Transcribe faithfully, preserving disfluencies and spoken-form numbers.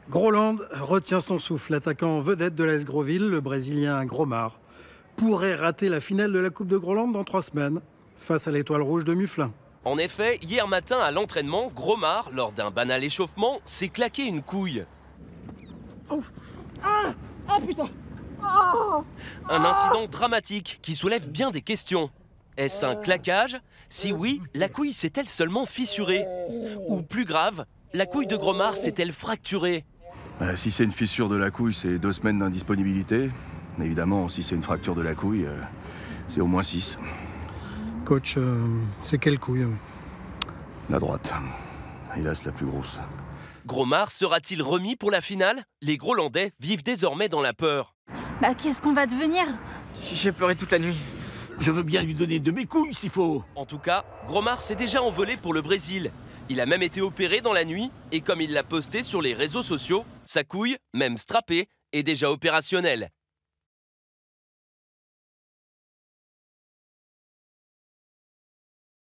Groland retient son souffle. L'attaquant vedette de l'A S Groville, le Brésilien Gromard, pourrait rater la finale de la Coupe de Groland dans trois semaines, face à l'Étoile Rouge de Mufflin. En effet, hier matin à l'entraînement, Gromard, lors d'un banal échauffement, s'est claqué une couille. Oh, ah, ah putain ah, Un incident dramatique qui soulève bien des questions. Est-ce un claquage? Si oui, la couille s'est-elle seulement fissurée? Ou plus grave, la couille de Gromard s'est-elle fracturée? Bah, si c'est une fissure de la couille, c'est deux semaines d'indisponibilité. Évidemment, si c'est une fracture de la couille, euh, c'est au moins six. Coach, euh, c'est quelle couille? La droite. Hélas, la plus grosse. Gromard sera-t-il remis pour la finale? Les Grolandais vivent désormais dans la peur. Bah qu'est-ce qu'on va devenir? J'ai pleuré toute la nuit. Je veux bien lui donner de mes couilles s'il faut. En tout cas, Gromard s'est déjà envolé pour le Brésil. Il a même été opéré dans la nuit et comme il l'a posté sur les réseaux sociaux, sa couille, même strappée, est déjà opérationnelle.